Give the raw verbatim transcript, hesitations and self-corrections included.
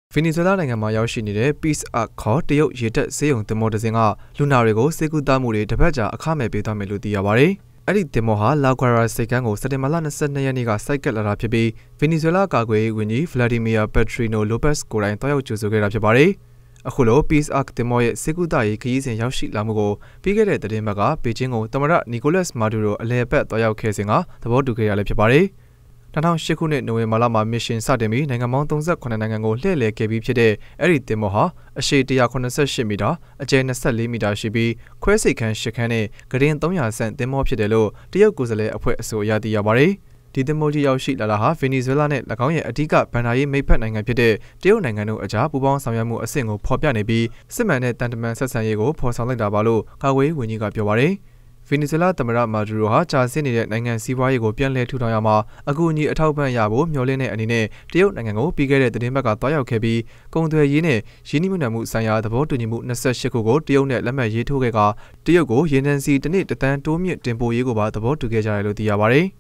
Venezuela နိုင်ငံမှာရောက်ရှိနေတဲ့ Peace Ark ခေါ်တရုတ်ရေတပ်ဆေးရုံသင်္ဘောတစ်စင်းကလူနာတွေကိုဆေးကုသမှုတွေတစ်ပတ်ကြာအခမဲ့ပေးသွားမယ်လို့သိရပါတယ်။အဲ့ဒီသင်္ဘောဟာ La Guaira ဆိပ်ကမ်းကိုစက်တင်ဘာလ၂၂ရက်နေ့ကဆိုက်ကပ်လာတာဖြစ်ပြီး Venezuela ကာကွယ်ရေးဝန်ကြီး Vladimir Petrino Lopez ကိုယ်တိုင်တွားရောက်ကြိုဆိုခဲ့တာဖြစ်ပါတယ်။အခုလို Peace Ark သင်္ဘောရဲ့ဆေးကုသရေးခရီးစဉ်ရောက်ရှိလာမှုကိုပြီးခဲ့တဲ့သတင်းပတ်ကဘေကျင်းကိုသမ္မတ Nicolas Maduro အလဲအပတ်တွားရောက်ခဲ့စဉ်ကသဘောတူခဲ့ရလည်းဖြစ်ပါတယ်။၂၀၀၈ခုနှစ်နိုဝင်ဘာလမှာမစ်ရှင်စတင်ပြီးနိုင်ငံပေါင်း၃၇နိုင်ငံကိုလှည့်လည်ခဲ့ပြီးဖြစ်တဲ့အဲ့ဒီသင်္ဘောဟာအရှည်၁၇၈မီတာအကျယ်၂၄မီတာရှိပြီးခွဲစိတ်ခန်း၈ခန်းနဲ့ဂရင်၃၀၀ဆန့်သင်္ဘောဖြစ်တယ်လို့တရုတ်ကိုယ်စားလှယ်အဖွဲ့အဆိုအရသိရပါတယ်။ဒီသင်္ဘောကြီးရောက်ရှိလာတာဟာဗင်နီဇွဲလားနဲ့၎င်းရဲ့အဓိကဗန်ဒါရေးမိတ်ဖက်နိုင်ငံဖြစ်တဲ့တရုတ်နိုင်ငံတို့အကြားပူးပေါင်းဆောင်ရွက်မှုအဆင့်ကိုဖော်ပြနေပြီးစစ်မှန်တဲ့တန်တမန်ဆက်ဆံရေးကိုဖော်ဆောင်လိုက်တာပါလို့ကာကွယ်ရေးဝန်ကြီးကပြောပါတယ်။ဗင်နီဇွဲလားသမ္မတမာဒူရိုဟာကြာဆင်းနေတဲ့နိုင်ငံစီးပွားရေးကိုပြန်လည်ထူထောင်ရမှာအကူအညီအထောက်ပံ့ရဖို့မျှော်လင့်တဲ့အနေနဲ့တရုတ်နိုင်ငံကိုပြီးခဲ့တဲ့သတင်းပတ်ကတွားရောက်ခဲ့ပြီးကုန်သွယ်ရေးနဲ့ရင်းနှီးမြှုပ်နှံမှုဆိုင်ရာသဘောတူညီမှု၂၈ခုကိုတရုတ်နဲ့လက်မှတ်ရေးထိုးခဲ့ကတရုတ်ကိုရေနံစီတစ်နေ့တစ်တန်းတိုးမြင့်တင်ပို့ရေးကိုပါသဘောတူခဲ့ကြတယ်လို့သိရပါတယ်။